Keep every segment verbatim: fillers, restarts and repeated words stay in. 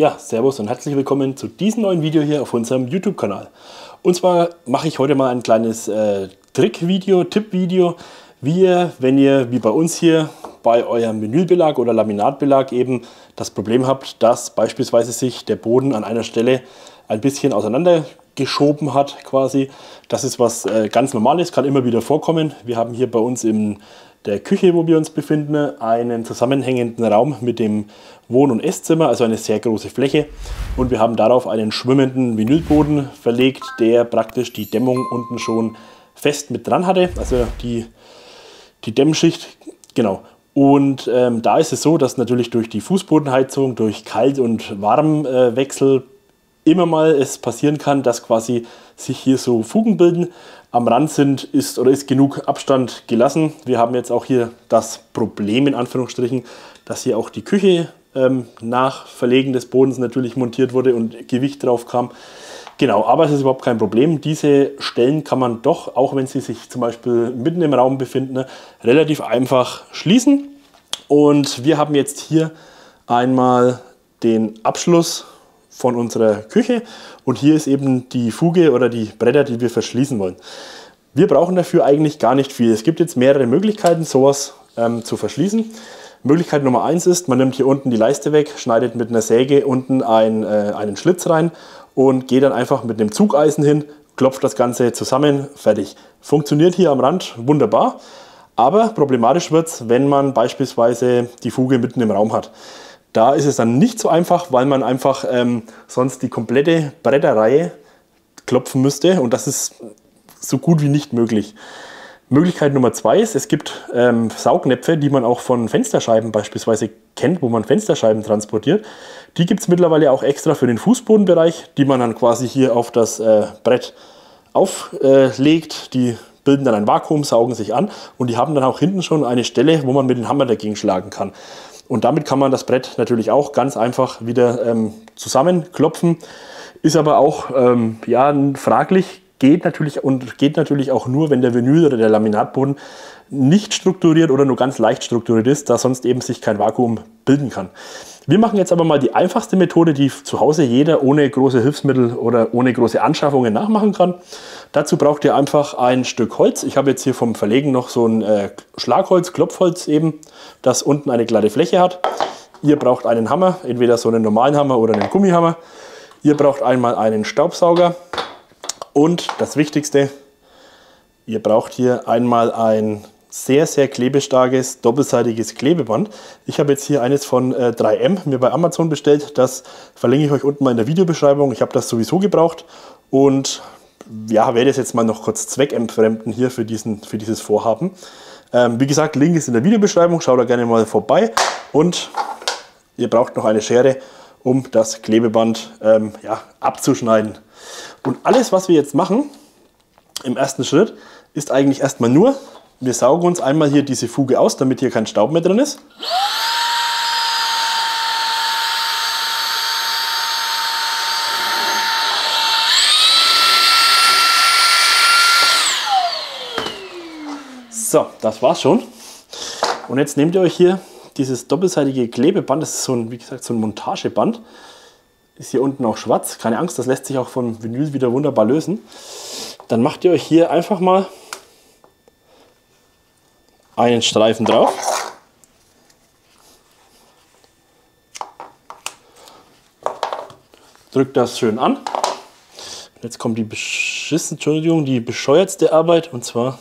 Ja, servus und herzlich willkommen zu diesem neuen Video hier auf unserem YouTube-Kanal. Und zwar mache ich heute mal ein kleines äh, Trick-Video, Tipp-Video, wie ihr, wenn ihr wie bei uns hier bei eurem Vinylbelag oder Laminatbelag eben das Problem habt, dass beispielsweise sich der Boden an einer Stelle ein bisschen auseinander geschoben hat quasi. Das ist was äh, ganz Normales, kann immer wieder vorkommen. Wir haben hier bei uns in der Küche, wo wir uns befinden, einen zusammenhängenden Raum mit dem Wohn- und Esszimmer, also eine sehr große Fläche. Und wir haben darauf einen schwimmenden Vinylboden verlegt, der praktisch die Dämmung unten schon fest mit dran hatte, also die, die Dämmschicht, genau. Und ähm, da ist es so, dass natürlich durch die Fußbodenheizung, durch Kalt- und Warmwechsel immer mal es passieren kann, dass quasi sich hier so Fugen bilden. Am Rand sind, ist oder ist genug Abstand gelassen. Wir haben jetzt auch hier das Problem in Anführungsstrichen, dass hier auch die Küche ähm, nach Verlegen des Bodens natürlich montiert wurde und Gewicht drauf kam. Genau, aber es ist überhaupt kein Problem. Diese Stellen kann man doch, auch wenn sie sich zum Beispiel mitten im Raum befinden, relativ einfach schließen. Und wir haben jetzt hier einmal den Abschluss von unserer Küche und hier ist eben die Fuge oder die Bretter, die wir verschließen wollen. Wir brauchen dafür eigentlich gar nicht viel. Es gibt jetzt mehrere Möglichkeiten, sowas ähm, zu verschließen. Möglichkeit Nummer eins ist, man nimmt hier unten die Leiste weg, schneidet mit einer Säge unten ein, äh, einen Schlitz rein und geht dann einfach mit einem Zugeisen hin, klopft das Ganze zusammen, fertig. Funktioniert hier am Rand wunderbar, aber problematisch wird es, wenn man beispielsweise die Fuge mitten im Raum hat. Da ist es dann nicht so einfach, weil man einfach ähm, sonst die komplette Bretterreihe klopfen müsste und das ist so gut wie nicht möglich. Möglichkeit Nummer zwei ist, es gibt ähm, Saugnäpfe, die man auch von Fensterscheiben beispielsweise kennt, wo man Fensterscheiben transportiert. Die gibt es mittlerweile auch extra für den Fußbodenbereich, die man dann quasi hier auf das äh, Brett auflegt. Äh, die bilden dann ein Vakuum, saugen sich an und die haben dann auch hinten schon eine Stelle, wo man mit dem Hammer dagegen schlagen kann. Und damit kann man das Brett natürlich auch ganz einfach wieder ähm, zusammenklopfen. Ist aber auch ähm, ja, fraglich, geht natürlich und geht natürlich auch nur, wenn der Vinyl oder der Laminatboden nicht strukturiert oder nur ganz leicht strukturiert ist, da sonst eben sich kein Vakuum bilden kann. Wir machen jetzt aber mal die einfachste Methode, die zu Hause jeder ohne große Hilfsmittel oder ohne große Anschaffungen nachmachen kann. Dazu braucht ihr einfach ein Stück Holz. Ich habe jetzt hier vom Verlegen noch so ein äh, Schlagholz, Klopfholz eben, das unten eine glatte Fläche hat. Ihr braucht einen Hammer, entweder so einen normalen Hammer oder einen Gummihammer. Ihr braucht einmal einen Staubsauger und das Wichtigste, ihr braucht hier einmal ein sehr, sehr klebestarkes, doppelseitiges Klebeband. Ich habe jetzt hier eines von äh, drei M mir bei Amazon bestellt. Das verlinke ich euch unten mal in der Videobeschreibung. Ich habe das sowieso gebraucht und ja, werde es jetzt mal noch kurz zweckentfremden hier für, diesen, für dieses Vorhaben. Ähm, wie gesagt, Link ist in der Videobeschreibung, schaut da gerne mal vorbei. Und ihr braucht noch eine Schere, um das Klebeband ähm, ja, abzuschneiden. Und alles, was wir jetzt machen, im ersten Schritt, ist eigentlich erstmal nur, wir saugen uns einmal hier diese Fuge aus, damit hier kein Staub mehr drin ist. So, das war's schon. Und jetzt nehmt ihr euch hier dieses doppelseitige Klebeband, das ist so ein, wie gesagt, so ein Montageband. Ist hier unten auch schwarz, keine Angst, das lässt sich auch vom Vinyl wieder wunderbar lösen. Dann macht ihr euch hier einfach mal einen Streifen drauf. Drückt das schön an. Jetzt kommt die beschissen, Entschuldigung, die bescheuertste Arbeit, und zwar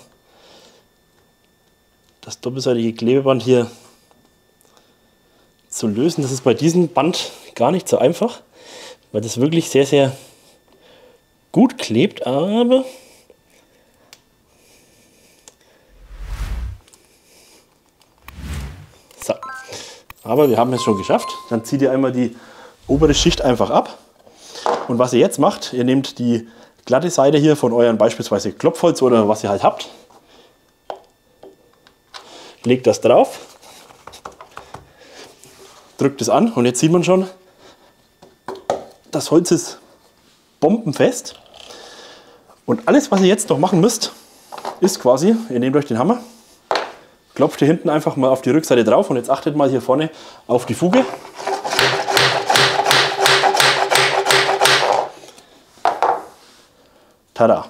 das doppelseitige Klebeband hier zu lösen. Das ist bei diesem Band gar nicht so einfach, weil das wirklich sehr, sehr gut klebt, aber so. Aber wir haben es schon geschafft. Dann zieht ihr einmal die obere Schicht einfach ab. Und was ihr jetzt macht, ihr nehmt die glatte Seite hier von euren beispielsweise Klopfholz oder was ihr halt habt, legt das drauf, drückt es an und jetzt sieht man schon, das Holz ist bombenfest. Und alles, was ihr jetzt noch machen müsst, ist quasi, ihr nehmt euch den Hammer, klopft hier hinten einfach mal auf die Rückseite drauf und jetzt achtet mal hier vorne auf die Fuge. Tada!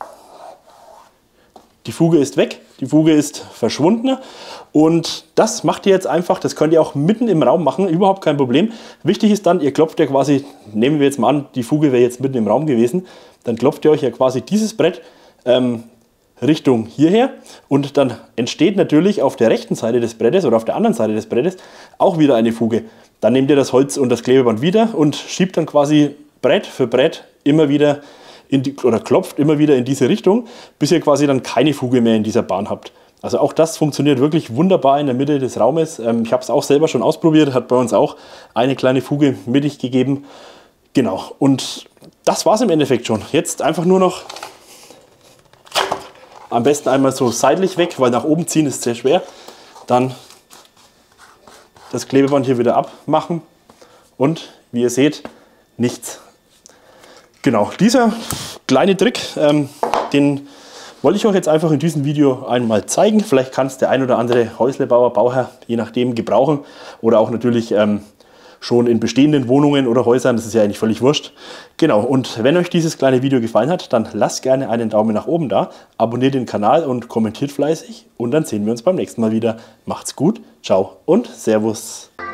Die Fuge ist weg, die Fuge ist verschwunden und das macht ihr jetzt einfach, das könnt ihr auch mitten im Raum machen, überhaupt kein Problem. Wichtig ist dann, ihr klopft ja quasi, nehmen wir jetzt mal an, die Fuge wäre jetzt mitten im Raum gewesen, dann klopft ihr euch ja quasi dieses Brett ähm, Richtung hierher und dann entsteht natürlich auf der rechten Seite des Brettes oder auf der anderen Seite des Brettes auch wieder eine Fuge. Dann nehmt ihr das Holz und das Klebeband wieder und schiebt dann quasi Brett für Brett immer wieder in die, oder klopft immer wieder in diese Richtung, bis ihr quasi dann keine Fuge mehr in dieser Bahn habt. Also auch das funktioniert wirklich wunderbar in der Mitte des Raumes. Ähm, ich habe es auch selber schon ausprobiert, hat bei uns auch eine kleine Fuge mittig gegeben. Genau, und das war es im Endeffekt schon. Jetzt einfach nur noch am besten einmal so seitlich weg, weil nach oben ziehen ist sehr schwer. Dann das Klebeband hier wieder abmachen und wie ihr seht, nichts. Genau, dieser kleine Trick, ähm, den wollte ich euch jetzt einfach in diesem Video einmal zeigen. Vielleicht kann es der ein oder andere Häuslebauer, Bauherr, je nachdem, gebrauchen. Oder auch natürlich ähm, schon in bestehenden Wohnungen oder Häusern, das ist ja eigentlich völlig wurscht. Genau, und wenn euch dieses kleine Video gefallen hat, dann lasst gerne einen Daumen nach oben da, abonniert den Kanal und kommentiert fleißig. Und dann sehen wir uns beim nächsten Mal wieder. Macht's gut, ciao und Servus.